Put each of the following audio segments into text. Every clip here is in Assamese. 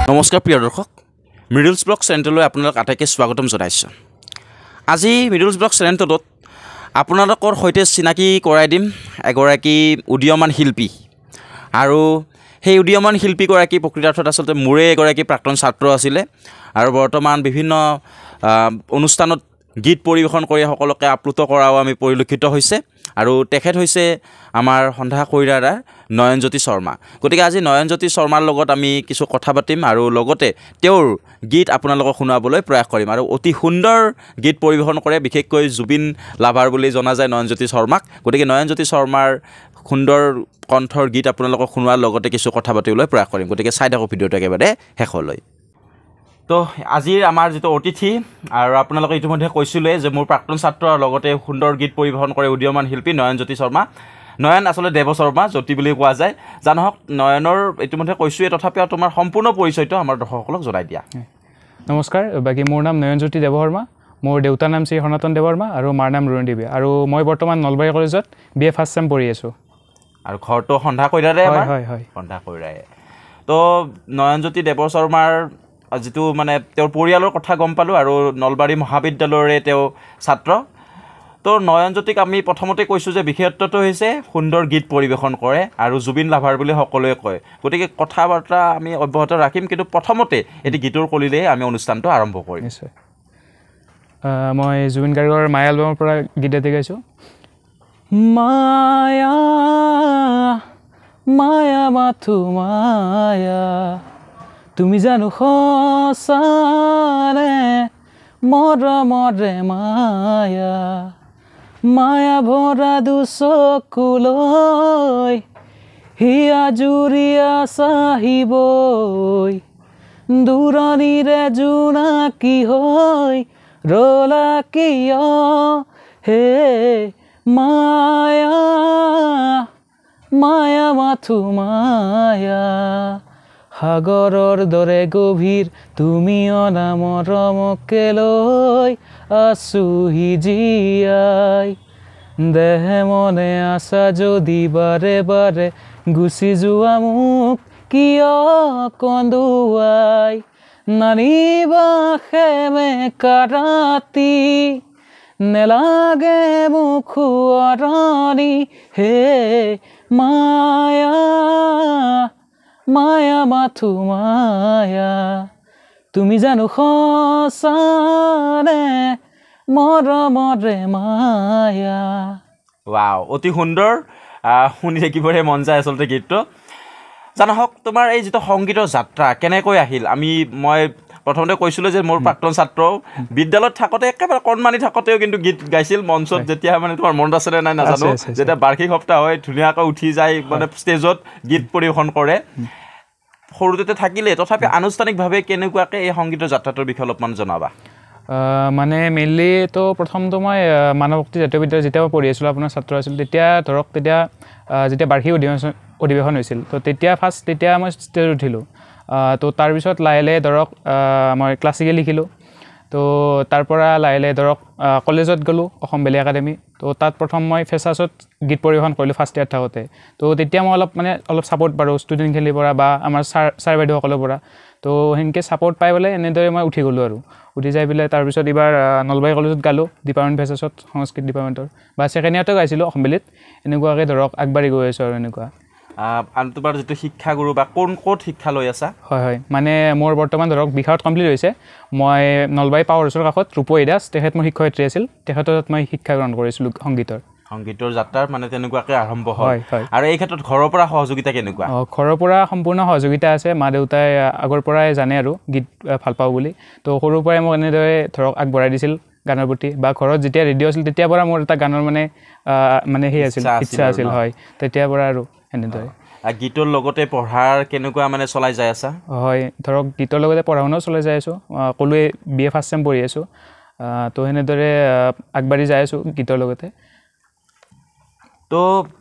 নমস্কাৰ প্ৰিয় দৰ্শক, মিডলছ ব্লগ চেনেললৈ আপোনালোক আটাইকে স্বাগতম জনাইছোঁ। আজি মিডলছ ব্লগ চেনেলটোত আপোনালোকৰ সৈতে চিনাকি কৰাই দিম এগৰাকী উদীয়মান শিল্পী। আৰু সেই উদীয়মান শিল্পীগৰাকী প্ৰকৃতাৰ্থত আচলতে মোৰে এগৰাকী প্ৰাক্তন ছাত্ৰ আছিলে আৰু বৰ্তমান বিভিন্ন অনুষ্ঠানত গীত পৰিৱেশন কৰি সকলোকে আপ্লুত কৰাও আমি পৰিলক্ষিত হৈছে। আৰু তেখেত হৈছে আমাৰ সন্ধ্যা কৈৰাৰ নয়নজ্যোতি শৰ্মা। গতিকে আজি নয়নজ্যোতি শৰ্মাৰ লগত আমি কিছু কথা পাতিম আৰু লগতে তেওঁৰ গীত আপোনালোকক শুনাবলৈ প্ৰয়াস কৰিম। আৰু অতি সুন্দৰ গীত পৰিৱেশন কৰে, বিশেষকৈ জুবিন লাভাৰ বুলি জনা যায় নয়নজ্যোতি শৰ্মাক। গতিকে নয়নজ্যোতি শৰ্মাৰ সুন্দৰ কণ্ঠৰ গীত আপোনালোকক শুনোৱাৰ লগতে কিছু কথা পাতিবলৈ প্ৰয়াস কৰিম। গতিকে চাই থাকক ভিডিঅ'টো একেবাৰে শেষলৈ। তো আজিৰ আমাৰ যিটো অতিথি, আৰু আপোনালোকে ইতিমধ্যে কৈছিলে যে মোৰ প্ৰাক্তন ছাত্ৰ আৰু লগতে সুন্দৰ গীত পৰিৱেশন কৰে উদীয়মান শিল্পী নয়নজ্যোতি শৰ্মা। নয়ন আচলতে দেৱ শৰ্মা, জ্যোতি বুলি কোৱা যায়। জানক নয়নৰ ইতিমধ্যে কৈছোঁৱে, তথাপিও তোমাৰ সম্পূৰ্ণ পৰিচয়টো আমাৰ দৰ্শকসকলক জনাই দিয়া। নমস্কাৰ, বাকী মোৰ নাম নয়নজ্যোতি দেৱ শৰ্মা। মোৰ দেউতাৰ নাম শ্ৰী সনাতন দেৱ শৰ্মা আৰু মাৰ নাম ৰুণী দেৱী। আৰু মই বৰ্তমান নলবাৰী কলেজত BA ফাৰ্ষ্ট চেম পঢ়ি আছোঁ। আৰু ঘৰটো সন্ধ্যা কৈৰাৰে? হয়, সন্ধ্যা কৈৰাৰে। তো নয়নজ্যোতি দেৱ শৰ্মাৰ যিটো মানে তেওঁৰ পৰিয়ালৰ কথা গম পালোঁ, আৰু নলবাৰী মহাবিদ্যালয়ৰে তেওঁ ছাত্ৰ। তো নয়নজ্যোতিক আমি প্ৰথমতে কৈছোঁ যে বিশেষত্বটো হৈছে সুন্দৰ গীত পৰিৱেশন কৰে আৰু জুবিন লাভাৰ বুলি সকলোৱে কয়। গতিকে কথা বাৰ্তা আমি অব্যাহত ৰাখিম, কিন্তু প্ৰথমতে এটি গীতৰ কলিলে আমি অনুষ্ঠানটো আৰম্ভ কৰিম। নিশ্চয়। মই জুবিন গাৰ্গৰ মায়া এলবামৰ পৰা গীত এটি গাইছোঁ। মায়া মায়া মাথো মায়া, তুমি জানো সঁচানে মৰমৰে মায়া, মায়া ভৰা দুচকুলৈ হিয়া জুৰিয়া চাহিবই, দূৰণিৰে জোনাকী হৈ ৰলা কিয় হে মায়া মায়া মাথো মায়া, সাগৰৰ দৰে গভীৰ তুমি অনামৰমকে লৈ আছোহি জীয়াই, দেহে মনে আছা যদি বাৰে বাৰে গুচি যোৱা মোক কিয় কন্দুৱাই, নানিবা সেমেকা ৰাতি নেলাগে মোক সোঁৱৰণি হে মায়া মায়া মাথো মায়া, তুমি জানো সঁচানে মৰমৰে মায়া। ৱাও, অতি সুন্দৰ, শুনি থাকিবৰে মন যায় আচলতে গীতটো। জানক তোমাৰ এই যিটো সংগীতৰ যাত্ৰা কেনেকৈ আহিল? মই প্ৰথমতে কৈছিলোঁ যে মোৰ প্ৰাক্তন ছাত্ৰ, বিদ্যালয়ত থাকোঁতে একেবাৰে কণমানি থাকোঁতেও কিন্তু গীত গাইছিল মঞ্চত। যেতিয়া মানে তোমাৰ মনত আছেনে নাই নাজানো, যেতিয়া বাৰ্ষিক সপ্তাহ হয় ধুনীয়াকৈ উঠি যায় মানে ষ্টেজত গীত পৰিৱেশন কৰে। সৰুতে থাকিলে, তথাপি আনুষ্ঠানিকভাৱে কেনেকুৱাকৈ এই সংগীতৰ যাত্ৰাটোৰ বিষয়ে অলপমান জনাবা। মানে মেইনলি তো প্ৰথমটো মই মানৱশক্তি জাতীয় বিদ্যালয় যেতিয়া মই পঢ়ি আছিলোঁ, আপোনাৰ ছাত্ৰ আছিলোঁ, তেতিয়া ধৰক যেতিয়া বাৰ্ষিক অধিৱেশন হৈছিল, তো তেতিয়া মই ষ্টেজত উঠিলোঁ। তো তাৰপিছত লাহে লাহে ধৰক মই ক্লাছিকেল শিকিলোঁ। তো তাৰপৰা লাহে লাহে ধৰক কলেজত গ'লোঁ, অসম বেলি একাডেমি। তো তাত প্ৰথম মই ফেচাছত গীত পৰিৱেশন কৰিলোঁ ফাৰ্ষ্ট ইয়াৰ থাকোঁতে। তো তেতিয়া মই অলপ ছাপৰ্ট পালোঁ ষ্টুডেণ্টখিনিৰ পৰা বা আমাৰ ছাৰ বাইদেউসকলৰ পৰা। তো সেনেকৈ ছাপৰ্ট পাই পেলাই এনেদৰে মই উঠি গ'লোঁ আৰু উঠি যাই পেলাই তাৰপিছত এইবাৰ নলবাৰী কলেজত গালোঁ ডিপাৰ্টমেণ্ট ফেচাছত, সংস্কৃত ডিপাৰ্টমেণ্টৰ, বা ছেকেণ্ড ইয়াৰতো গাইছিলোঁ অসম বেলিত। এনেকুৱাকৈ ধৰক আগবাঢ়ি গৈ আছোঁ আৰু এনেকুৱা। আৰু তোমাৰ যিটো শিক্ষাগুৰু বা ক'ত শিক্ষা লৈ আছা? হয়, মানে মোৰ বৰ্তমান ধৰক বিশাৰত কমপ্লিট হৈছে। মই নলবাৰী পাৱাৰ হাউচৰ কাষত ৰূপহী দাস, তেখেত মোৰ শিক্ষয়িত্ৰী আছিল, তেখেতৰ তাত মই শিক্ষা গ্ৰহণ কৰিছিলোঁ সংগীতৰ যাত্ৰাৰ মানে তেনেকুৱাকৈ আৰম্ভ হয়। আৰু এই ক্ষেত্ৰত ঘৰৰ পৰা সহযোগিতা কেনেকুৱা? ঘৰৰ পৰা সম্পূৰ্ণ সহযোগিতা আছে। মা দেউতাই আগৰ পৰাই জানে আৰু গীত ভাল পাওঁ বুলি। তো সৰুৰ পৰাই মোক এনেদৰে ধৰক আগবঢ়াই দিছিল গানৰ প্ৰতি, বা ঘৰত যেতিয়া ৰেডিঅ' আছিল তেতিয়াৰ পৰা মোৰ এটা গানৰ মানে সেই আছিল, ইচ্ছা আছিল। হয়, তেতিয়াৰ পৰা আৰু এনেদৰে। গীতৰ লগতে পঢ়াৰ কেনেকুৱা মানে চলাই যাই আছা? হয়, ধৰক গীতৰ লগতে পঢ়া শুনাও চলাই যাই আছোঁ। ক'লোৱে BA ফাৰ্ষ্ট চেম পঢ়ি আছোঁ। তো সেনেদৰে আগবাঢ়ি যাই আছোঁ গীতৰ লগতে। তো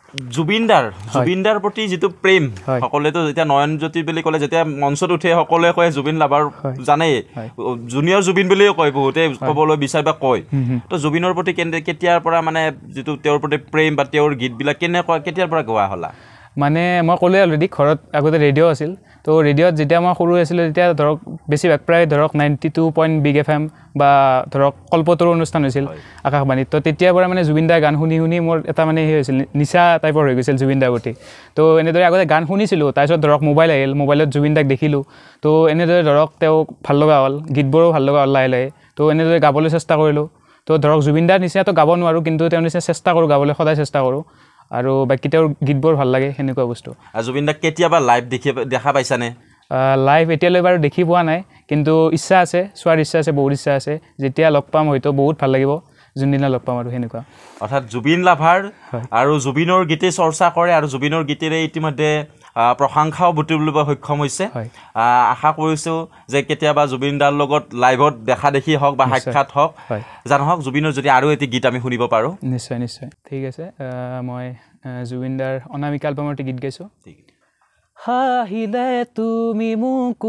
জুবিনদাৰ প্ৰতি যিটো প্ৰেম, সকলোৱেতো যেতিয়া নয়নজ্যোতি বুলি ক'লে, যেতিয়া মঞ্চত উঠে সকলোৱে কয় জুবিন লাভাৰ, জানেই জুনিয়ৰ জুবিন বুলিও কয়, বহুতে ক'বলৈ বিচাৰে বা কয়। তো জুবিনৰ প্ৰতি কেতিয়াৰ পৰা মানে যিটো তেওঁৰ প্ৰতি প্ৰেম বা তেওঁৰ গীতবিলাক কেতিয়াৰ পৰা গোৱা হ'লা? মানে মই ক'লোৱে অলৰেডি ঘৰত আগতে ৰেডিঅ' আছিল তো ৰেডিঅ'ত যেতিয়া মই সৰু আছিলোঁ তেতিয়া ধৰক বেছিভাগ প্ৰায় ধৰক 92 বিগ FM বা ধৰক কল্পতৰু অনুষ্ঠান হৈছিল আকাশবাণীত তো তেতিয়াৰ পৰা মানে জুবিন দাৰ গান শুনি শুনি মোৰ এটা মানে সেই হৈছিল নিচা টাইপৰ হৈ গৈছিল জুবিন দাৰ প্ৰতি তো এনেদৰে আগতে গান শুনিছিলোঁ তাৰপিছত ধৰক মোবাইল আহিল মোবাইলত জুবিন দাক দেখিলোঁ তো এনেদৰে ধৰক তেওঁক ভাল লগা হ'ল গীতবোৰো ভাল লগা হ'ল লাহে লাহে তো এনেদৰে গাবলৈ চেষ্টা কৰিলোঁ তো ধৰক জুবিন দাৰ নিচিনাতো গাব নোৱাৰোঁ কিন্তু তেওঁৰ নিচিনা চেষ্টা কৰোঁ গাবলৈ সদায় চেষ্টা কৰোঁ আৰু বাকী তেওঁৰ গীতবোৰ ভাল লাগে সেনেকুৱা বস্তু জুবিন দাক কেতিয়াবা লাইভ দেখা পাইছানে লাইভ এতিয়ালৈ বাৰু দেখি পোৱা নাই কিন্তু ইচ্ছা আছে চোৱাৰ ইচ্ছা আছে বহুত ইচ্ছা আছে যেতিয়া লগ পাম হয়তো বহুত ভাল লাগিব যোনদিনা লগ পাম আৰু সেনেকুৱা অৰ্থাৎ জুবিন লাভাৰ আৰু জুবিনৰ গীতে চৰ্চা কৰে আৰু জুবিনৰ গীতেৰে ইতিমধ্যে প্ৰশংসাও বুটলিব সক্ষম হৈছে আশা কৰিছোঁ যে কেতিয়াবা জুবিন দাৰ লগত লাইভত দেখা দেখি হওক বা সাক্ষাৎ হওক জানো হওক জুবিনৰ যদি আৰু এটি গীত আমি শুনিব পাৰোঁ নিশ্চয় নিশ্চয় ঠিক আছে মই জুবিন দাৰ অনামিকা এলবামৰ এটি গীত গাইছোঁ হাহিলে তুমি মোক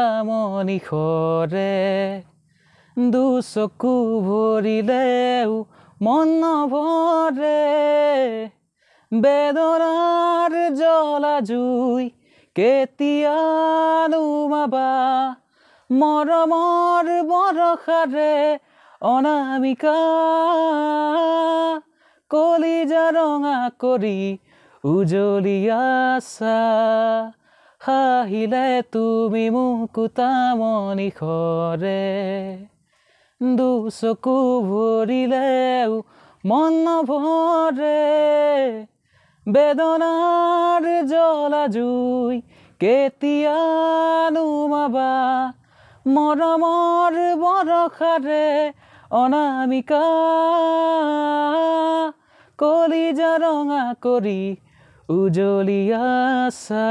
নিশৰে দুচকু ভৰিলেও মন নভৰে বেদনাৰ জ্বলা জুই কেতিয়া নুমাবা মৰমৰ বৰষাৰে অনামিকা কলিজা ৰঙা কৰি উজলি আছা হাহিলে তুমি মোক নিশৰে দুচকু ভৰিলেও মন নভৰে বেদনাৰ জ্বলা জুই কেতিয়া নুমাবা মৰমৰ বৰষাৰে অনামিকা কলিজা ৰঙা কৰি উজলি আছা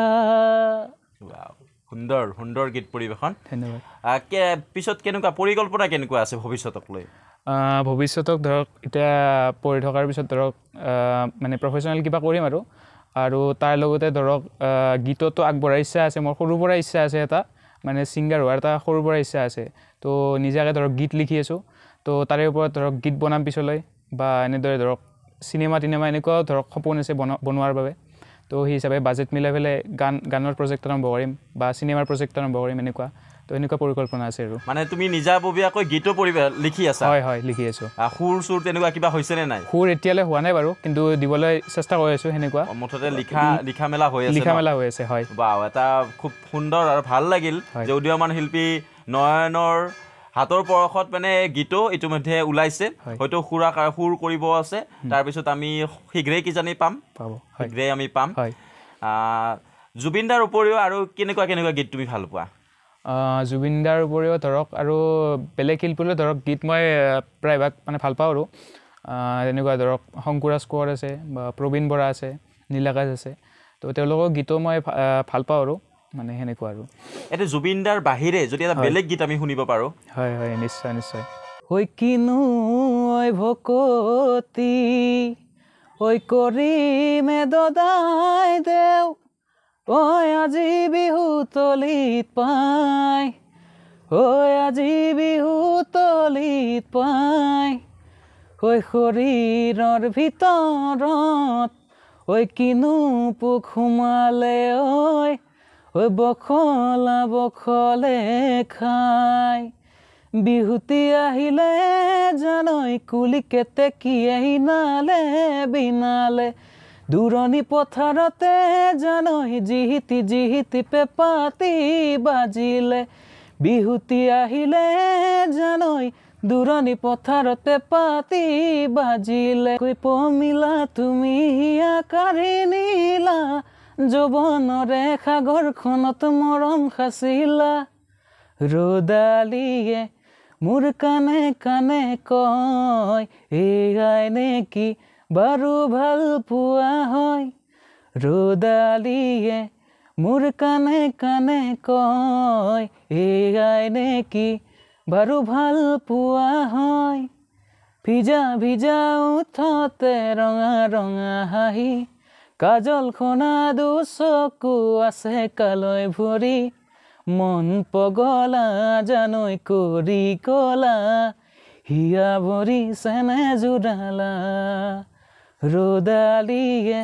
সুন্দৰ সুন্দৰ গীত পৰিৱেশন ধন্যবাদ পিছত কেনেকুৱা পৰিকল্পনা কেনেকুৱা আছে ভৱিষ্যতক লৈ ভৱিষ্যতক ধৰক এতিয়া পঢ়ি থকাৰ পিছত ধৰক মানে প্ৰফেশ্যনেল কিবা কৰিম আৰু তাৰ লগতে ধৰক গীততো আগবঢ়াৰ ইচ্ছা আছে মোৰ সৰুৰ পৰা ইচ্ছা আছে এটা মানে ছিংগাৰ হোৱাৰ এটা সৰুৰ পৰা ইচ্ছা আছে তো নিজাকৈ ধৰক গীত লিখি আছোঁ তো তাৰে ওপৰত ধৰক গীত বনাম পিছলৈ বা এনেদৰে ধৰক চিনেমা এনেকুৱাও ধৰক সপোন আছে বনোৱাৰ বাবে তো সেই হিচাপে বাজেট মিলাই পেলাই গানৰ প্ৰজেক্ট আৰম্ভ কৰিম বা চিনেমাৰ প্ৰজেক্ট আৰম্ভ কৰিম এনেকুৱা তো এনেকুৱা পৰিকল্পনা আছে আৰু মানে তুমি নিজাববীয়াকৈ গীতো লিখি আছা হয় হয় লিখি আছোঁ সুৰ চুৰ তেনেকুৱা কিবা হৈছেনে নাই সুৰ এতিয়ালৈ হোৱা নাই বাৰু কিন্তু দিবলৈ চেষ্টা কৰি আছোঁ সেনেকুৱা মুঠতে লিখা মেলা হৈ আছে হয় বাও এটা খুব সুন্দৰ আৰু ভাল লাগিল যে উদীয়মান শিল্পী নয়নৰ হাতৰ পৰশত মানে গীতো ইতিমধ্যে ওলাইছে হয়তো সুৰ কৰিব আছে তাৰপিছত আমি শীঘ্ৰেই কিজানি শীঘ্ৰেই আমি পাম জুবিন দাৰ উপৰিও আৰু কেনেকুৱা গীত তুমি ভাল পোৱা জুবিন দাৰ উপৰিও ধৰক আৰু বেলেগ শিল্পীলৈ ধৰক গীত মই প্ৰায়ভাগ মানে ভাল পাওঁ আৰু তেনেকুৱা ধৰক শংকুৰাজ কোঁৱৰ আছে বা প্ৰবীণ বৰা আছে নীলাকাশ আছে তো তেওঁলোকৰ গীতো মই ভাল পাওঁ আৰু মানে সেনেকুৱা আৰু এটা জুবিন দাৰ বাহিৰে যদি এটা বেলেগ গীত আমি শুনিব পাৰোঁ হয় হয় নিশ্চয় নিশ্চয় ঐ কিনো ঐ ভকতি ঐ কৰিমে দদাই দেও ঐ আজি বিহু তলিত পাই ঐ আজি বিহু তলিত পাই ঐ শৰীৰৰ ভিতৰত ঐ কিনো পোক সোমালে ঐ বখলে খাই বিহুতি আহিলে জানৈ কুলি কেতেকীয়ে বিনালে দূৰণি পথাৰতে জানৈ জিহিতি পেপাতি বাজিলে বিহুতি আহিলে জানৈ দূৰণি পথাৰত পেপাতি বাজিলে কৈ পমিলা তুমি আকাৰি নীলা যৌৱনৰে সাগৰখনত মৰম সাঁচিলা ৰ'দালিয়ে মোৰ কাণে কাণে কয় এয়াই নেকি বাৰু ভাল পোৱা হয় ৰ'দালিয়ে মোৰ কাণে কাণে কয় এয়াই নেকি বাৰু ভাল পোৱা হয় ভিজা ভিজা উঠতে ৰঙা ৰঙা হাঁহি কাজল খনা দুচকু আছে কালৈ ভৰি মন পগলা জানৈ কৰি কলা হিয়া ভৰি চেনে জোৰালা ৰ'দালিয়ে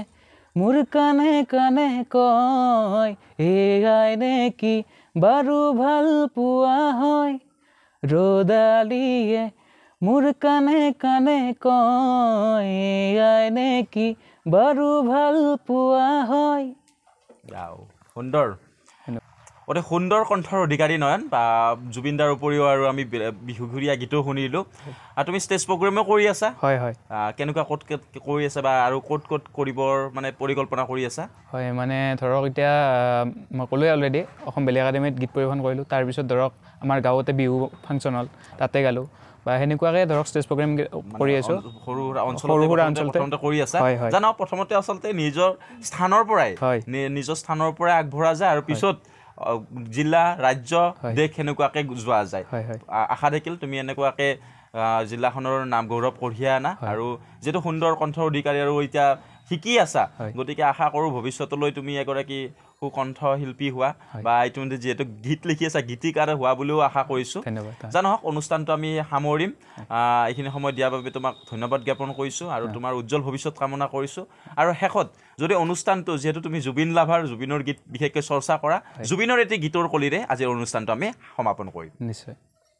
মোৰ কাণে কাণে কয় এয়াই নেকি বাৰু ভাল পোৱা হয় ৰ'দালিয়ে মোৰ কাণে কাণে কয় এয়াই নেকি বাৰু ভাল পোৱা হয় সুন্দৰ অতি সুন্দৰ কণ্ঠৰ অধিকাৰী নয়ন বা জুবিনদাৰ উপৰিও আৰু আমি বিহুঘৰীয়া গীতো শুনিলোঁ আৰু তুমি ষ্টেজ প্ৰগ্ৰেমো কৰি আছা হয় হয় কেনেকুৱা ক'ত কৰি আছা বা আৰু ক'ত ক'ত কৰিবৰ মানে পৰিকল্পনা কৰি আছা হয় মানে ধৰক এতিয়া মই ক'লোৱে অলৰেডি অসম বেলি একাডেমীত গীত পৰিৱেশন কৰিলোঁ তাৰপিছত ধৰক আমাৰ গাঁৱতে বিহু ফাংচন হ'ল তাতে গালোঁ বা সেনেকুৱাকৈ ধৰক ষ্টেজ প্ৰগ্ৰেম কৰি আছোঁ সৰু সুৰা অঞ্চলতে কৰি আছা জানো প্ৰথমতে আচলতে নিজৰ স্থানৰ পৰাই আগবঢ়া যায় আৰু পিছত জিলা ৰাজ্য দেশ সেনেকুৱাকৈ যোৱা যায় আশা থাকিল তুমি এনেকুৱাকৈ জিলাখনৰ নাম গৌৰৱ কঢ়িয়াই আনা আৰু যিটো সুন্দৰ কণ্ঠৰ অধিকাৰী আৰু এতিয়া শিকি আছা গতিকে আশা কৰোঁ ভৱিষ্যতলৈ তুমি এগৰাকী সুকণ্ঠ শিল্পী হোৱা বা ইতিমধ্যে যিহেতু গীত লিখি আছা গীতিকাৰ হোৱা বুলিও আশা কৰিছোঁ জানো হওক অনুষ্ঠানটো আমি সামৰিম এইখিনি সময় দিয়াৰ বাবে তোমাক ধন্যবাদ জ্ঞাপন কৰিছোঁ আৰু তোমাৰ উজ্জ্বল ভৱিষ্যত কামনা কৰিছোঁ আৰু শেষত যদি অনুষ্ঠানটো যিহেতু তুমি জুবিন লাভাৰ জুবিনৰ গীত বিশেষকৈ চৰ্চা কৰা জুবিনৰ এটি গীতৰ কলিৰে আজিৰ অনুষ্ঠানটো আমি সমাপন কৰিম নিশ্চয়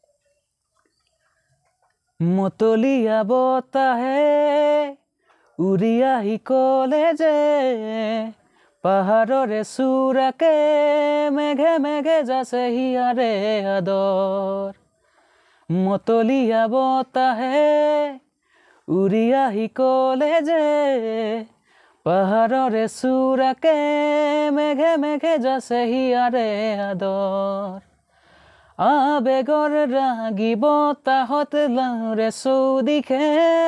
মতলীয়া বতাহে উৰি আহি ক'লে যে পাহাৰৰে চূড়াকে মেঘে মেঘে যাছে হিয়াৰে আদৰ মতলীয়া বতাহে উৰি আহি ক'লে যে পাহাৰৰে চূড়াকে মেঘে মেঘে যাছে হিয়াৰে আদৰ আবেগৰ ৰাগি বতাহত লাউৰে চৌদিশে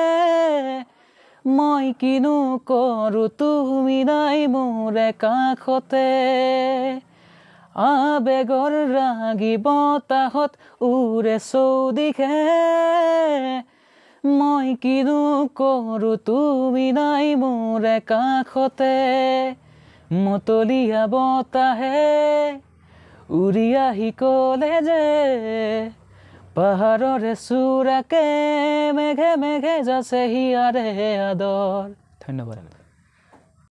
মই কিনো কৰোঁ তুমি নাই মোৰে কাষতে আবেগৰ ৰাগি বতাহত উৰে চৌদিশে মই কিনো কৰোঁ তুমি নাই মোৰে কাষতে মতলীয়া বতাহে উৰি আহি ক'লে যে পাহাৰৰে চূড়াকে মেঘে মেঘে যাছে হিয়াৰে আদৰ ধন্যবাদ